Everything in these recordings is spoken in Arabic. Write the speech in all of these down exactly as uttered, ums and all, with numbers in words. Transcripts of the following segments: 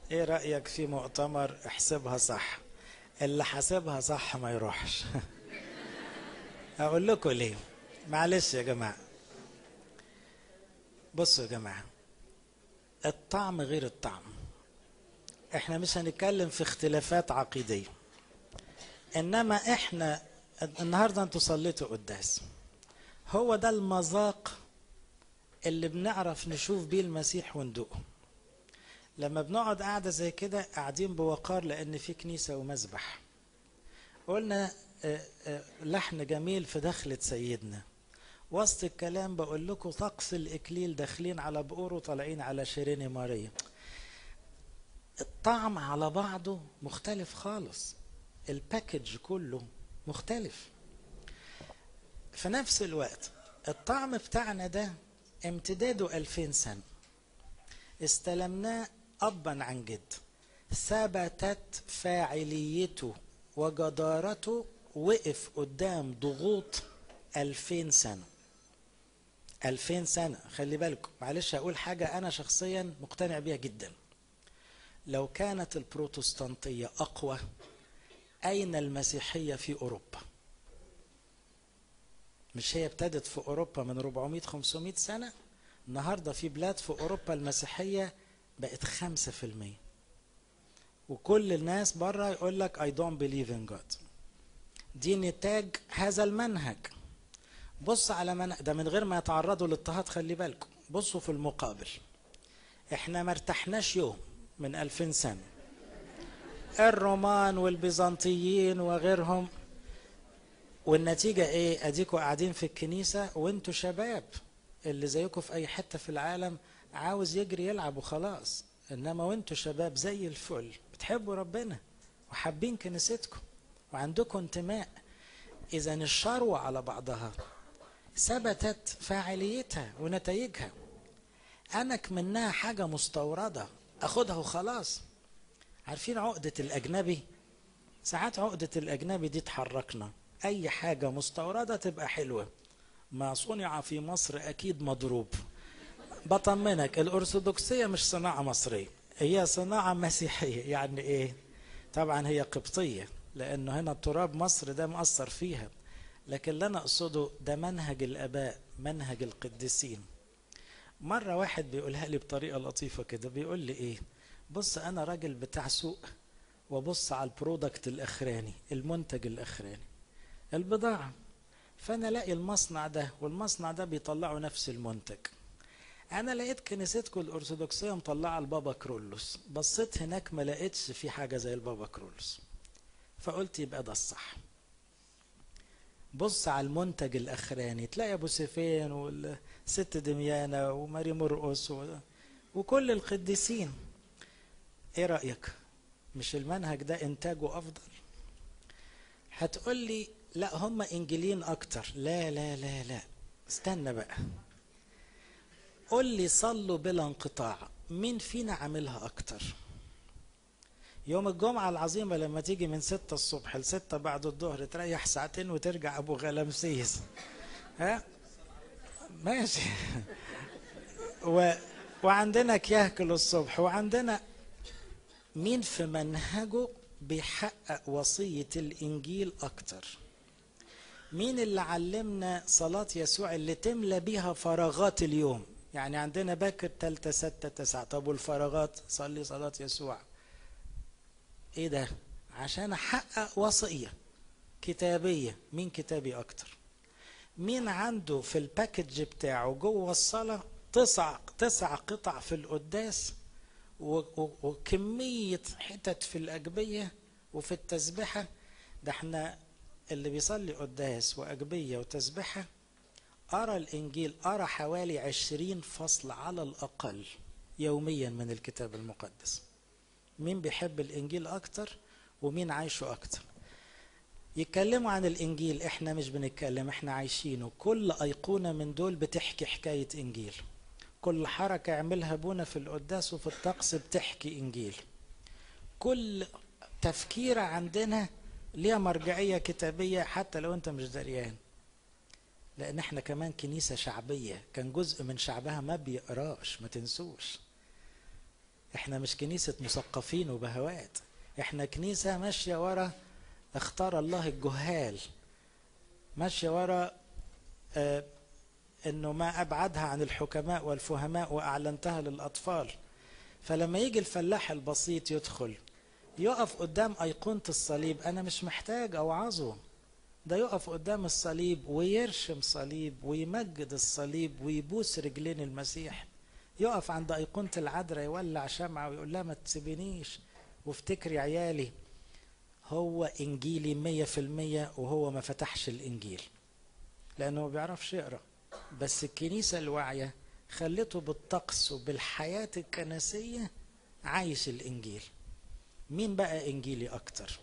ايه رأيك في مؤتمر احسبها صح؟ اللي حاسبها صح ما يروحش. اقول لكم ليه. معلش يا جماعة، بصوا يا جماعة، الطعم غير الطعم. احنا مش هنتكلم في اختلافات عقيدية، انما احنا النهاردة انتوا صليتوا قداس، هو ده المذاق اللي بنعرف نشوف بيه المسيح وندوقه. لما بنقعد قاعدة زي كده قاعدين بوقار لان في كنيسة ومذبح، قلنا آه، آه، لحن جميل في دخلة سيدنا. وسط الكلام بقول لكم طقس الإكليل، داخلين على بقور وطالعين على شيرين ماريا. الطعم على بعضه مختلف خالص، الباكج كله مختلف. في نفس الوقت الطعم بتاعنا ده امتداده ألفين سنة، استلمناه أبا عن جد، ثبتت فاعليته وجدارته، وقف قدام ضغوط ألفين سنة. ألفين سنة، خلي بالكم، معلش هقول حاجة أنا شخصيا مقتنع بيها جدا. لو كانت البروتستانتية أقوى، أين المسيحية في أوروبا؟ مش هي ابتدت في أوروبا من أربعمائة خمسمائة سنة؟ النهاردة في بلاد في أوروبا المسيحية بقت خمسة في المية، وكل الناس برا يقول لك I don't believe in God. دي نتاج هذا المنهج. بص على منهج ده من غير ما يتعرضوا للاضطهاد، خلي بالكم. بصوا في المقابل، احنا ما ارتحناش يوم من ألفين سنة، الرومان والبيزنطيين وغيرهم، والنتيجة ايه؟ اديكوا قاعدين في الكنيسة وانتوا شباب، اللي زيكم في اي حتة في العالم عاوز يجري يلعب وخلاص، انما وانتوا شباب زي الفل بتحبوا ربنا وحابين كنيستكم وعندكم انتماء. اذا الشروة على بعضها ثبتت فاعليتها ونتائجها. انك منها حاجة مستوردة اخدها وخلاص. عارفين عقدة الاجنبي؟ ساعات عقدة الاجنبي دي تحركنا، اي حاجة مستوردة تبقى حلوة، ما صنع في مصر اكيد مضروب. بطمنك، الارثوذكسية مش صناعة مصرية، هي صناعة مسيحية. يعني ايه؟ طبعا هي قبطية، لانه هنا تراب مصر ده مأثر فيها، لكن اللي انا اقصده ده منهج الاباء، منهج القديسين. مرة واحد بيقولها لي بطريقة لطيفة كده، بيقول لي ايه، بص انا راجل بتاع سوق، وبص على البرودكت الاخراني، المنتج الاخراني، البضاعة، فانا الاقي المصنع ده والمصنع ده بيطلعوا نفس المنتج. انا لقيت كنيستكم الارثوذكسية مطلعة البابا كرولوس، بصيت هناك ما لقيتش في حاجة زي البابا كرولوس، فقلت يبقى ده الصح. بص على المنتج الاخراني، تلاقي ابو سيفين والست دميانة وماري مرقس و... وكل القديسين. ايه رأيك؟ مش المنهج ده انتاجه افضل؟ هتقول لي لا هم انجيلين اكتر. لا لا لا لا، استنى بقى، قول لي صلوا بلا انقطاع، مين فينا عاملها اكتر؟ يوم الجمعة العظيمة لما تيجي من ستة الصبح لستة بعد الظهر، تريح ساعتين وترجع ابو غلامسيس، ها ماشي. و... وعندنا كيهكل الصبح، وعندنا مين في منهجه بيحقق وصية الإنجيل أكتر؟ مين اللي علمنا صلاة يسوع اللي تملى بيها فراغات اليوم؟ يعني عندنا باكر تالتة ستة تسعة، طب والفراغات صلي صلاة يسوع. ايه ده؟ عشان احقق وصية كتابية. مين كتابي اكتر؟ مين عنده في الباكج بتاعه جوه الصلاة تسع تسع قطع في القداس وكمية حتت في الأجبية وفي التسبحة؟ ده احنا اللي بيصلي قداس وأجبية وتسبحة أرى الإنجيل، أرى حوالي عشرين فصل على الأقل يوميا من الكتاب المقدس. مين بيحب الإنجيل أكتر ومين عايشه أكتر؟ يتكلموا عن الإنجيل، احنا مش بنتكلم، احنا عايشينه. كل أيقونة من دول بتحكي حكاية إنجيل، كل حركة يعملها ابونا في القداس وفي الطقس بتحكي انجيل، كل تفكير عندنا ليها مرجعية كتابية حتى لو انت مش دريان. لان احنا كمان كنيسة شعبية، كان جزء من شعبها ما بيقراش، ما تنسوش. احنا مش كنيسة مثقفين وبهوات، احنا كنيسة ماشية ورا اختار الله الجهال، ماشية ورا اه انه ما ابعدها عن الحكماء والفهماء واعلنتها للاطفال. فلما يجي الفلاح البسيط يدخل يقف قدام ايقونة الصليب، انا مش محتاج اوعظه، ده يقف قدام الصليب ويرشم صليب ويمجد الصليب ويبوس رجلين المسيح، يقف عند ايقونة العذراء يولع شمعة ويقول لها ما تسيبنيش وافتكري عيالي. هو انجيلي مية في المية، وهو ما فتحش الانجيل لانه ما بيعرفش يقرأ، بس الكنيسة الواعية خلته بالطقس وبالحياة الكنسية عايش الانجيل. مين بقى انجيلي اكتر؟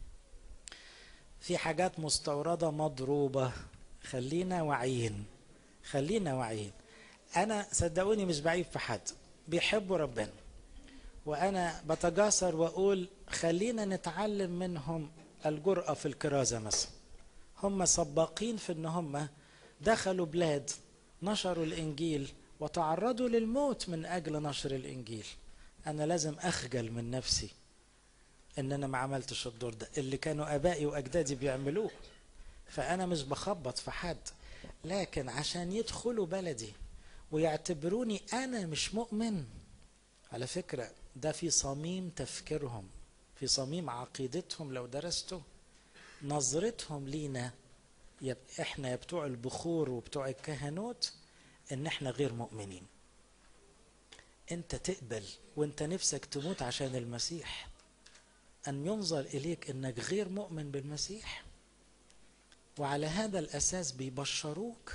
في حاجات مستوردة مضروبة، خلينا واعيين، خلينا واعيين. انا صدقوني مش بعيب في حد، بيحبوا ربنا، وانا بتجاسر واقول خلينا نتعلم منهم الجرأة في الكرازة مثلا. هم سباقين في ان هم دخلوا بلاد نشروا الانجيل وتعرضوا للموت من اجل نشر الانجيل. انا لازم اخجل من نفسي ان انا ما عملتش الدور ده اللي كانوا ابائي واجدادي بيعملوه. فانا مش بخبط في حد، لكن عشان يدخلوا بلدي ويعتبروني انا مش مؤمن، على فكرة ده في صميم تفكيرهم، في صميم عقيدتهم. لو درسته نظرتهم لينا يب احنا بتوع البخور وبتوع الكهنوت ان احنا غير مؤمنين. انت تقبل وانت نفسك تموت عشان المسيح ان ينظر اليك انك غير مؤمن بالمسيح، وعلى هذا الاساس بيبشروك؟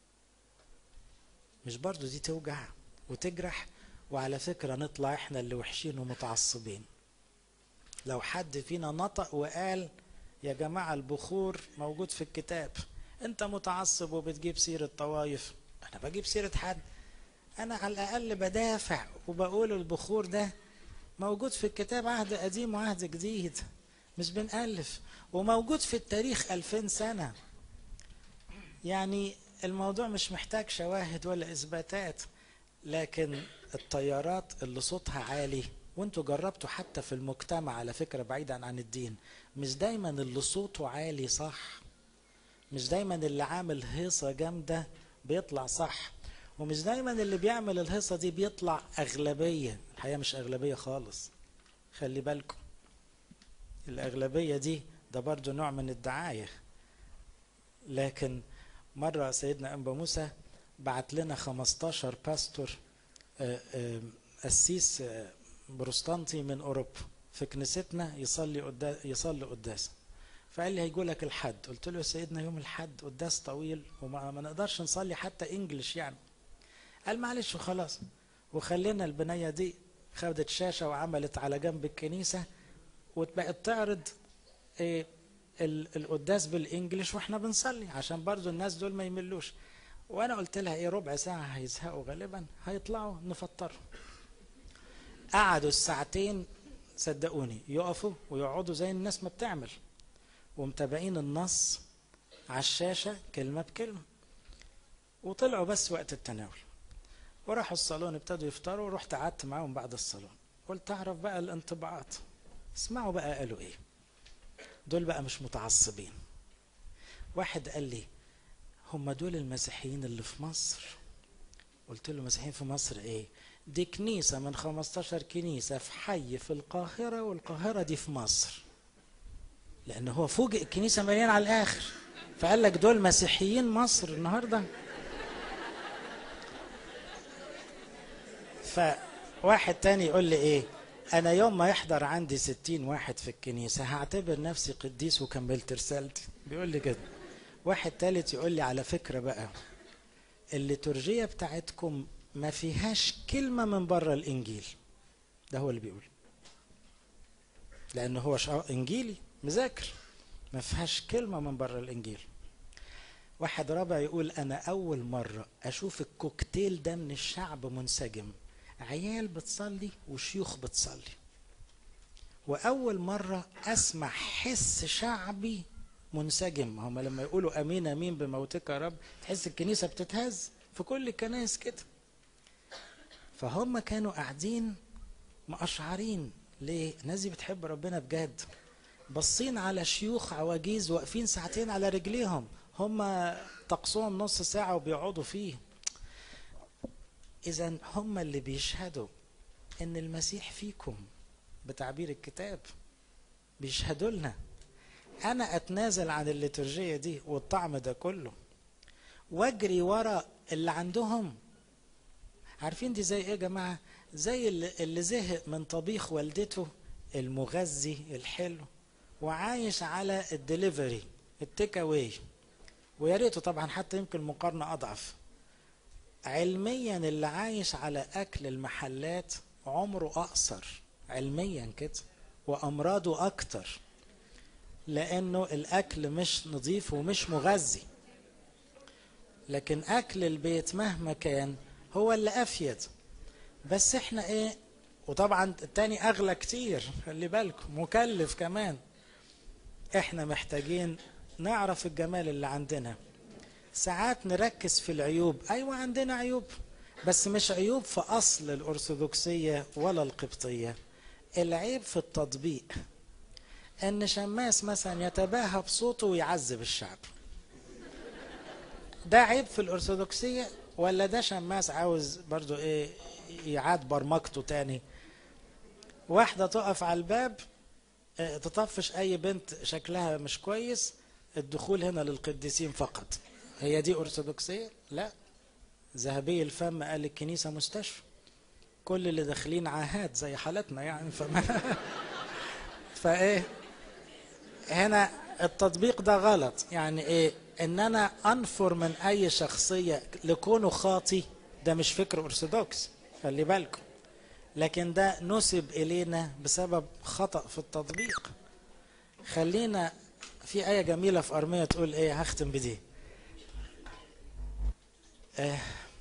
مش برضو دي توجع وتجرح؟ وعلى فكرة نطلع احنا اللي وحشين ومتعصبين لو حد فينا نطق وقال يا جماعة البخور موجود في الكتاب، انت متعصب وبتجيب سيرة طوايف. انا بجيب سيرة حد؟ انا على الاقل بدافع وبقول البخور ده موجود في الكتاب، عهد قديم وعهد جديد، مش بنألف، وموجود في التاريخ ألفين سنة. يعني الموضوع مش محتاج شواهد ولا إثباتات. لكن الطيارات اللي صوتها عالي، وانتوا جربتوا حتى في المجتمع على فكرة بعيدا عن الدين، مش دايما اللي صوته عالي صح، مش دايما اللي عامل هيصة جامدة بيطلع صح، ومش دايما اللي بيعمل الهيصة دي بيطلع أغلبية. الحقيقة مش أغلبية خالص، خلي بالكم. الأغلبية دي ده برضو نوع من الدعاية. لكن مرة سيدنا أنبا موسى بعت لنا خمستاشر باستور قسيس بروستانتي من أوروبا في كنيستنا يصلي قداس يصلي قداس. فقال لي هيجوا لك الحد. قلت له يا سيدنا يوم الحد قداس طويل وما ما نقدرش نصلي حتى انجلش يعني. قال معلش وخلاص. وخلينا البنية دي خدت شاشة وعملت على جنب الكنيسة وبقت تعرض ايه القداس بالانجلش واحنا بنصلي عشان برضو الناس دول ما يملوش. وانا قلت لها ايه ربع ساعة هيزهقوا غالبا، هيطلعوا نفطروا. قعدوا الساعتين صدقوني يقفوا ويقعدوا زي الناس ما بتعمل، ومتابعين النص على الشاشة كلمة بكلمة. وطلعوا بس وقت التناول وراحوا الصالون ابتدوا يفطروا، ورحت قعدت معاهم بعد الصالون. قلت اعرف بقى الانطباعات، اسمعوا بقى قالوا ايه. دول بقى مش متعصبين. واحد قال لي هم دول المسيحيين اللي في مصر؟ قلت له مسيحيين في مصر ايه؟ دي كنيسة من خمستاشر كنيسة في حي في القاهرة، والقاهرة دي في مصر، لأنه هو فوجئ الكنيسة مليان على الآخر، فقال لك دول مسيحيين مصر النهاردة. فواحد تاني يقول لي ايه، أنا يوم ما يحضر عندي ستين واحد في الكنيسة هعتبر نفسي قديس وكملت رسالتي. بيقول لي كده. واحد تالت يقول لي على فكرة بقى الليتورجية بتاعتكم ما فيهاش كلمة من بره الإنجيل. ده هو اللي بيقول، لأنه هو إنجيلي مذاكر، ما فيهاش كلمة من بره الإنجيل. واحد رابع يقول أنا أول مرة أشوف الكوكتيل ده من الشعب منسجم، عيال بتصلي وشيوخ بتصلي، وأول مرة أسمع حس شعبي منسجم. هم لما يقولوا أمين أمين بموتك يا رب تحس الكنيسة بتتهز، في كل الكنائس كده. فهم كانوا قاعدين مقشعرين ليه؟ الناس دي بتحب ربنا بجد. بصين على شيوخ عواجيز واقفين ساعتين على رجليهم، هم طقسهم نص ساعة وبيقعدوا فيه. إذا هم اللي بيشهدوا إن المسيح فيكم بتعبير الكتاب، بيشهدوا لنا. أنا أتنازل عن الليتورجية دي والطعم ده كله واجري ورا اللي عندهم. عارفين دي زي إيه يا جماعة؟ زي اللي, اللي زهق من طبيخ والدته المغذي الحلو وعايش على الدليفري التيك اواي، ويا ريته طبعا حتى يمكن مقارنة أضعف. علميا اللي عايش على أكل المحلات عمره أقصر علميا كده، وأمراضه أكتر، لأنه الأكل مش نظيف ومش مغذي. لكن أكل البيت مهما كان هو اللي أفيد. بس إحنا إيه؟ وطبعا التاني أغلى كتير، خلي بالكم، مكلف كمان. إحنا محتاجين نعرف الجمال اللي عندنا. ساعات نركز في العيوب، أيوة عندنا عيوب، بس مش عيوب في أصل الأرثوذكسية ولا القبطية. العيب في التطبيق، ان شماس مثلا يتباهى بصوته ويعذب الشعب. ده عيب في الأرثوذكسية ولا ده شماس عاوز برضو ايه يعاد برمجته تاني؟ واحدة تقف على الباب اه تطفش اي بنت شكلها مش كويس، الدخول هنا للقديسين فقط. هي دي أرثوذكسية؟ لا. ذهبي الفم قال الكنيسة مستشفى، كل اللي داخلين عاهات زي حالتنا يعني. فما فايه هنا التطبيق ده غلط. يعني ايه؟ ان انا انفر من اي شخصية لكونه خاطي، ده مش فكر ارثوذكس، خلي بالكم. لكن ده نسب الينا بسبب خطأ في التطبيق. خلينا في آية جميلة في أرمية تقول ايه، هختم بدي. اه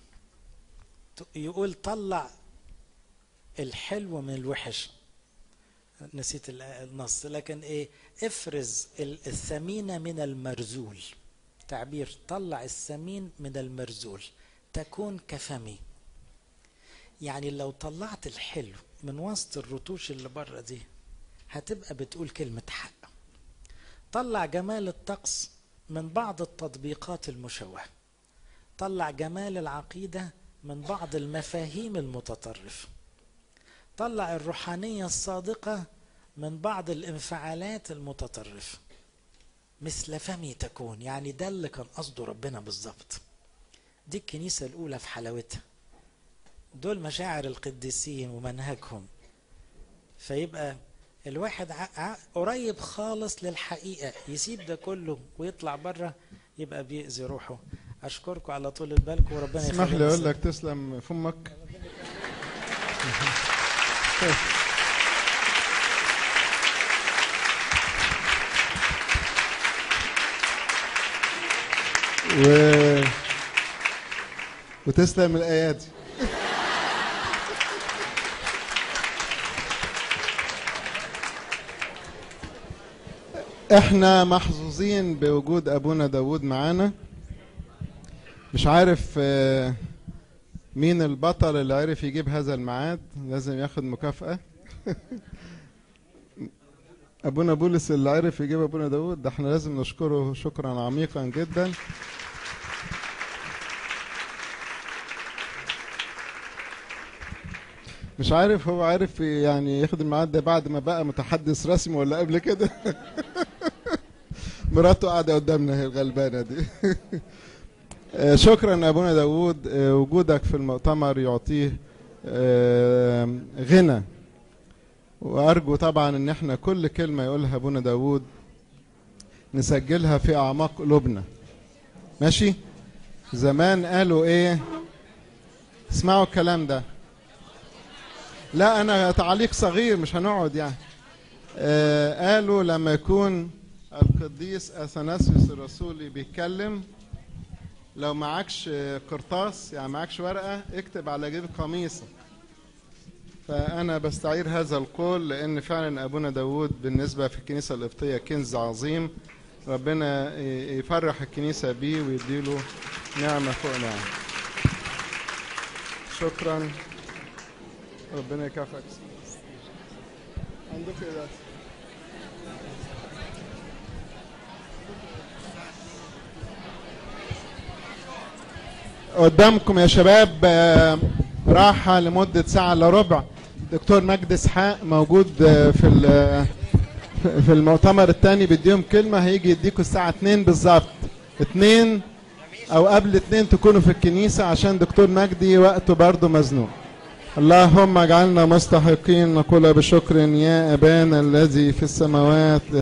يقول طلع الحلو من الوحش، نسيت النص، لكن ايه، افرز الثمين من المرزول. تعبير طلع الثمين من المرزول تكون كفمي. يعني لو طلعت الحلو من وسط الرتوش اللي بره دي هتبقى بتقول كلمة حق. طلع جمال الطقس من بعض التطبيقات المشوهة، طلع جمال العقيدة من بعض المفاهيم المتطرفة، طلع الروحانية الصادقة من بعض الانفعالات المتطرفة. مثل فمي تكون، يعني ده اللي كان قصده ربنا بالظبط. دي الكنيسة الأولى في حلاوتها، دول مشاعر القديسين ومنهجهم. فيبقى الواحد قريب خالص للحقيقة، يسيب ده كله ويطلع بره يبقى بيأذي روحه. أشكركم على طول البالك وربنا يخليك. اسمح لي أقول لك تسلم فمك. و... وتسلم الآيات. احنا محظوظين بوجود ابونا داود معانا. مش عارف مين البطل اللي عرف يجيب هذا الميعاد، لازم ياخد مكافأة. ابونا بولس اللي عرف يجيب ابونا داود ده، احنا لازم نشكره شكرا عميقا جدا. مش عارف هو عارف يعني ياخد الميعاد ده بعد ما بقى متحدث رسمي ولا قبل كده. مراته قاعده قدامنا هي الغلبانه دي. شكرا ابونا داود، وجودك في المؤتمر يعطيه غنى، وارجو طبعا ان احنا كل كلمه يقولها ابونا داود نسجلها في اعماق قلوبنا. ماشي؟ زمان قالوا ايه؟ اسمعوا الكلام ده. لا انا تعليق صغير مش هنقعد يعني. آه قالوا لما يكون القديس اثناسيوس الرسولي بيتكلم، لو معكش قرطاس يعني معكش ورقه اكتب على جيب قميصك. فانا بستعير هذا القول لان فعلا ابونا داود بالنسبه في الكنيسه القبطيه كنز عظيم، ربنا يفرح الكنيسه بيه ويديله نعمه فوق نعمه. شكرا، ربنا يكافئك. قدامكم يا شباب راحة لمدة ساعة الا ربع. دكتور مجدي اسحاق موجود في في المؤتمر الثاني بيديهم كلمة، هيجي يديكوا الساعة اتنين بالظبط، اتنين او قبل اتنين تكونوا في الكنيسة عشان دكتور مجدي وقته برضه مزنوق. اللهم اجعلنا مستحقين نقول بشكر يا أبانا الذي في السماوات